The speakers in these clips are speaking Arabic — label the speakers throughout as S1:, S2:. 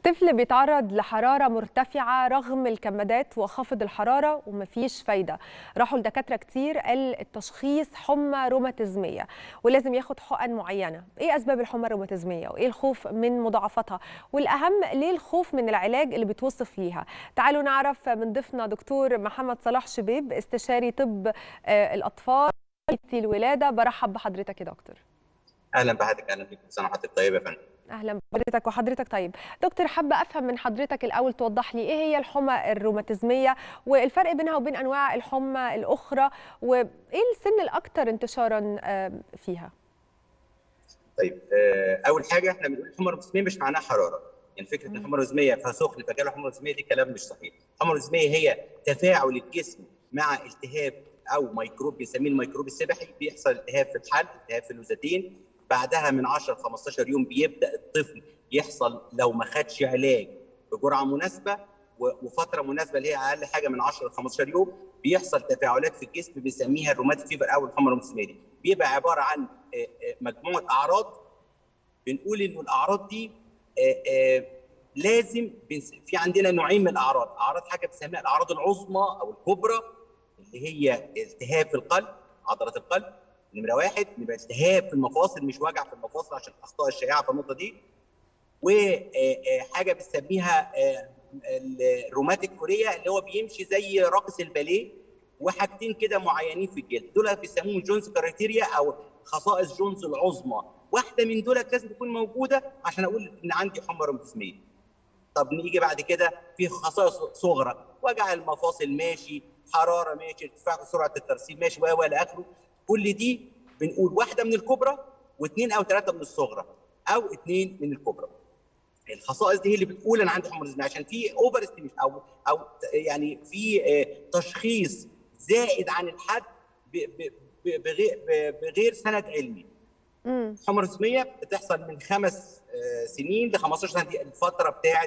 S1: طفل بيتعرض لحرارة مرتفعة رغم الكمادات وخفض الحرارة ومفيش فايدة. راحوا لدكاترة كتير، قال التشخيص حمى روماتيزمية ولازم ياخد حقن معينة. ايه أسباب الحمى الروماتيزمية وايه الخوف من مضاعفاتها؟ والأهم ليه الخوف من العلاج اللي بتوصف ليها؟ تعالوا نعرف من ضيفنا دكتور محمد صلاح شبيب، استشاري طب الأطفال في الولادة. برحب بحضرتك يا دكتور.
S2: اهلا بحضرتك، اهلا بك، كل سنه وحضرتك طيبه يا فندم.
S1: اهلا بحضرتك وحضرتك طيب. دكتور، حابه افهم من حضرتك الاول، توضح لي ايه هي الحمى الروماتيزميه والفرق بينها وبين انواع الحمى الاخرى، وايه السن الاكثر انتشارا فيها؟
S2: طيب، اول حاجه احنا بنقول الحمى الروماتيزميه مش معناها حراره، يعني فكره ان الحمى الروماتيزميه فسخن فجاله حمى روماتيزميه دي كلام مش صحيح. الحمى الروماتيزميه هي تفاعل الجسم مع التهاب او ميكروب بنسميه الميكروب السبحي، بيحصل التهاب في الحلق، التهاب في اللوزتين، بعدها من 10 ل 15 يوم بيبدا الطفل يحصل لو ما خدش علاج بجرعه مناسبه وفتره مناسبه اللي هي اقل حاجه من 10 ل 15 يوم، بيحصل تفاعلات في الجسم بنسميها الروماتيك فيفر او الحمى الروماتيزميه دي. بيبقى عباره عن مجموعه اعراض، بنقول انه الاعراض دي لازم في عندنا نوعين من الاعراض، اعراض حاجه بنسميها الاعراض العظمى او الكبرى اللي هي التهاب في القلب، عضله القلب نمره واحد، يبقى التهاب في المفاصل مش وجع في المفاصل عشان الاخطاء الشائعه في النقطه دي، وحاجه بنسميها الروماتيك كوريا اللي هو بيمشي زي راقص الباليه، وحاجتين كده معينين في الجلد دول بيسموهم جونز كرايتيريا او خصائص جونز العظمى، واحده من دول لازم تكون موجوده عشان اقول ان عندي حمى روماتيزميه. طب نيجي بعد كده في خصائص صغرى، وجع المفاصل ماشي، حراره ماشي، ارتفاع سرعه الترسيب ماشي، الى اخره. كل دي بنقول واحده من الكبرى واثنين او ثلاثه من الصغرى او اثنين من الكبرى. الخصائص دي هي اللي بتقول انا عندي حمى روماتيزميه، عشان في اوفر استيميشن او يعني في تشخيص زائد عن الحد بغير سند علمي. الحمى الروماتيزميه بتحصل من 5 سنين ل 15 سنه، دي الفتره بتاعت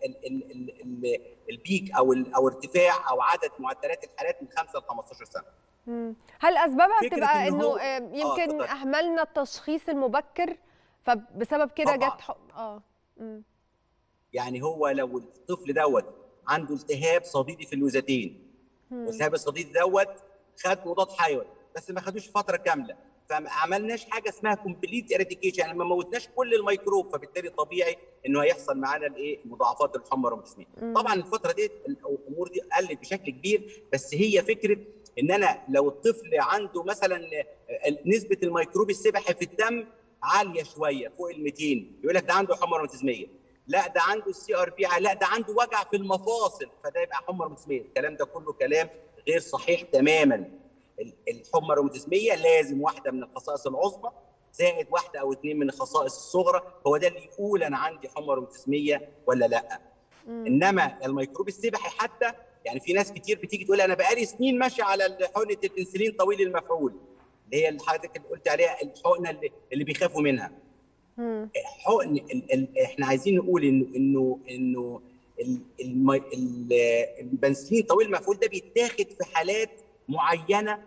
S2: البيك او ارتفاع او عدد معدلات الحالات من 5 ل 15 سنه.
S1: هل اسبابها بتبقى انه يمكن اهملنا التشخيص المبكر فبسبب كده جت
S2: يعني هو لو الطفل دوت عنده التهاب صديدي في اللوزتين، والالتهاب الصديدي دوت خد مضاد حيوي بس ما خدوش فتره كامله، فما عملناش حاجه اسمها كومبليت اريديكيشن، يعني ما موتناش كل الميكروب، فبالتالي طبيعي انه هيحصل معانا الايه مضاعفات الحمى الروماتيزميه. طبعا الفتره دي الامور دي قلت بشكل كبير، بس هي فكره ان انا لو الطفل عنده مثلا نسبه الميكروب السبحي في الدم عاليه شويه فوق ال 200، يقول لك ده عنده حمى روماتيزميه، لا ده عنده السي ار بي، لا ده عنده وجع في المفاصل فده يبقى حمى روماتيزميه. الكلام ده كله كلام غير صحيح تماما. الحمى الروماتيزميه لازم واحده من الخصائص العظمى زائد واحده او اثنين من الخصائص الصغرى، هو ده اللي يقول انا عندي حمى روماتيزميه ولا لا. انما الميكروب السبحي حتى، يعني في ناس كتير بتيجي تقول انا بقالي سنين ماشي على حقنه الانسولين طويل المفعول، اللي هي اللي حضرتك اللي قلت عليها الحقنه اللي بيخافوا منها. حقن احنا عايزين نقول انه البنسلين طويل المفعول ده بيتاخد في حالات معينه،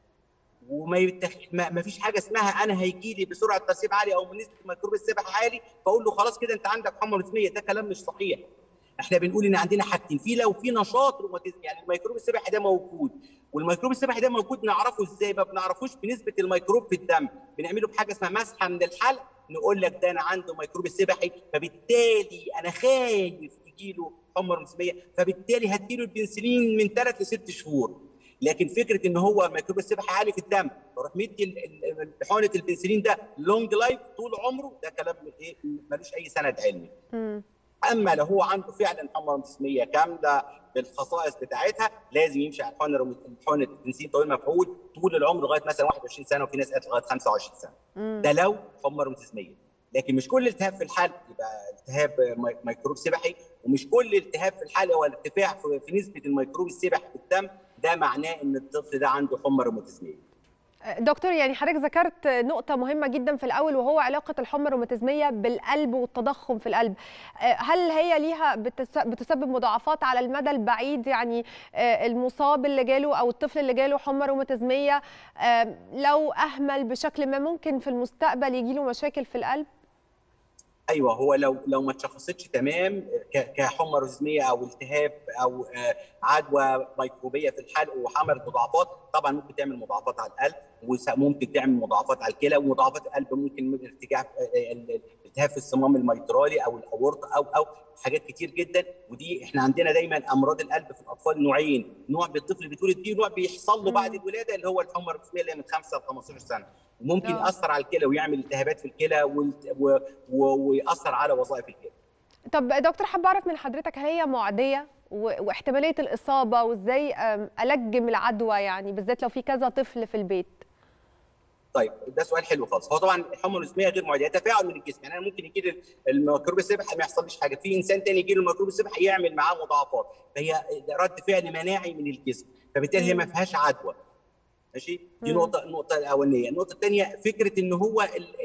S2: ما فيش حاجه اسمها انا هيجي لي بسرعه ترسيب عاليه او نسبه الميكروب السبحي عالي فاقول له خلاص كده انت عندك حمى روماتيزميه، ده كلام مش صحيح. احنا بنقول ان عندنا حاجتين، في لو في نشاط روماتيزم، يعني الميكروب السبحي ده موجود، والميكروب السبحي ده موجود نعرفه ازاي؟ ما بنعرفوش بنسبه الميكروب في الدم، بنعمله بحاجه اسمها مسحه من الحلق، نقول لك ده انا عنده ميكروب السبحي، فبالتالي انا خايف يجي له حمى روماتيزميه، فبالتالي هديله البنسلين من 3 ل 6 شهور. لكن فكره ان هو الميكروب السبحي عالي في الدم فاروح مدي حقنه البنسلين ده لونج لايف طول عمره، ده كلام ايه ملوش اي سند علمي. اما لو هو عنده فعلا حمى روماتيزميه كامله بالخصائص بتاعتها لازم يمشي على حقنه البنسلين طويل المفعول طول العمر لغايه مثلا 21 سنه، وفي ناس قالت لغايه 25 سنه. ده لو حمى روماتيزميه. لكن مش كل التهاب في الحلق يبقى التهاب ميكروب سبحي، ومش كل التهاب في الحلق هو ارتفاع في نسبه الميكروب السبحي في الدم ده معناه ان الطفل ده عنده حمى روماتيزميه.
S1: دكتور، يعني حضرتك ذكرت نقطة مهمة جدا في الأول، وهو علاقة الحمى الروماتيزمية بالقلب والتضخم في القلب. هل هي ليها بتسبب مضاعفات على المدى البعيد؟ يعني المصاب اللي جاله أو الطفل اللي جاله حمى روماتيزمية لو أهمل بشكل ما ممكن في المستقبل يجيله مشاكل في القلب؟
S2: ايوه، هو لو ما اتشخصتش تمام كحمى روزميه او التهاب او عدوى ميكروبيه في الحلق وعملت مضاعفات، طبعا ممكن تعمل مضاعفات على القلب، وممكن تعمل مضاعفات على الكلى، ومضاعفات القلب ممكن ارتجاع التهاب في الصمام الميترالي او الاورطه او حاجات كتير جدا. ودي احنا عندنا دايما امراض القلب في الاطفال نوعين، نوع بالطفل بيتولد بيه ونوع بيحصل له بعد الولاده اللي هو الحمى الروزميه اللي هي من 5 ل 15 سنه، وممكن ياثر على الكلى ويعمل التهابات في الكلى ويأثر على وظائف الكلى.
S1: طب دكتور، حابه اعرف من حضرتك، هل هي معديه واحتماليه الاصابه، وازاي الجم العدوى يعني بالذات لو في كذا طفل في البيت؟
S2: طيب ده سؤال حلو خالص. هو طبعا الحمى الروزميه غير معديه، تفاعل من الجسم، يعني انا ممكن يجي لي الميكروب السبح ما يحصلش حاجه، في انسان ثاني يجي له الميكروب السبح يعمل معاه مضاعفات، فهي رد فعل مناعي من الجسم، فبالتالي هي ما فيهاش عدوى. ماشي، دي النقطه الاولانيه. النقطه الثانيه فكره ان هو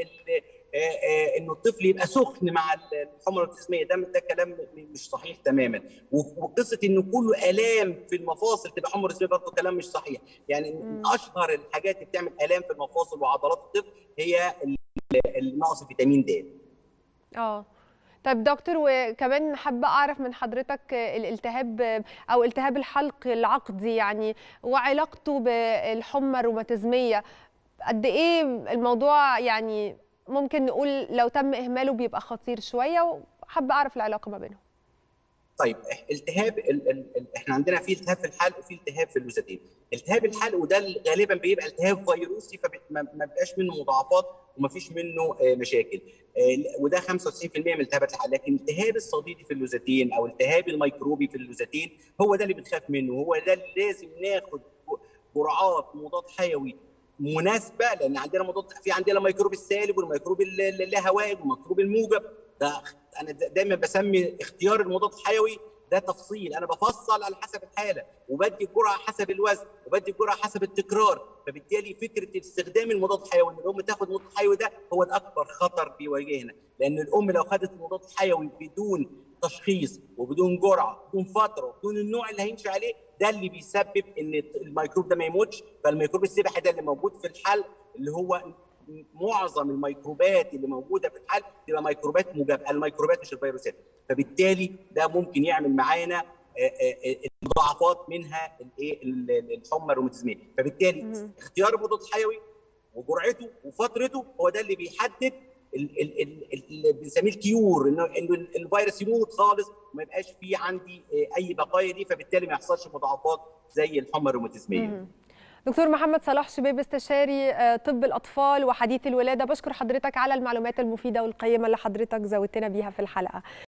S2: انه الطفل يبقى سخن مع الحمى الروزميه، ده كلام مش صحيح تماما. وقصه انه كله الام في المفاصل تبقى حمى روزميه برضه كلام مش صحيح. يعني من اشهر الحاجات اللي بتعمل الام في المفاصل وعضلات الطفل هي النقص فيتامين د.
S1: طيب دكتور، وكمان حابه اعرف من حضرتك الالتهاب او التهاب الحلق العقدي يعني وعلاقته بالحمى الروماتيزميه، قد ايه الموضوع يعني ممكن نقول لو تم اهماله بيبقى خطير شويه، وحابه اعرف العلاقه ما بينهم.
S2: طيب التهاب احنا عندنا في التهاب في الحلق وفي التهاب في اللوزتين. التهاب الحلق وده غالبا بيبقى التهاب فيروسي، فما بيبقاش منه مضاعفات وما فيش منه مشاكل، وده 95% من التهابات الحلق. لكن التهاب الصديدي في اللوزتين او التهاب الميكروبي في اللوزتين هو ده اللي بنخاف منه، هو ده اللي لازم ناخد جرعات مضاد حيوي مناسبه، لان عندنا عندنا الميكروب السالب والميكروب اللاهوائي والميكروب الموجب. ده انا دايما بسمي اختيار المضاد الحيوي ده تفصيل، انا بفصل على حسب الحاله وبدي الجرعه حسب الوزن وبدي الجرعه حسب التكرار. فبالتالي فكره استخدام المضاد الحيوي ان الام تاخد المضاد الحيوي ده هو اكبر خطر بيواجهنا، لان الام لو خدت المضاد الحيوي بدون تشخيص وبدون جرعه بدون فتره وبدون النوع اللي هيمشي عليه، ده اللي بيسبب ان الميكروب ده ما يموتش. فالميكروب السبحي ده اللي موجود في الحلق، اللي هو معظم الميكروبات اللي موجوده في الحلق تبقى ميكروبات مجابهه، الميكروبات مش الفيروسات، فبالتالي ده ممكن يعمل معانا مضاعفات منها الحمى الروماتيزميه. فبالتالي اختيار المضاد الحيوي وجرعته وفترته هو ده اللي بيحدد اللي بنسميه الكيور، انه الفيروس يموت خالص وما يبقاش فيه عندي اي بقايا دي، فبالتالي ما يحصلش مضاعفات زي الحمى الروماتيزميه.
S1: دكتور محمد صلاح شبيب، استشاري طب الأطفال وحديث الولادة، بشكر حضرتك على المعلومات المفيدة والقيمة اللي حضرتك زودتنا بيها في الحلقة.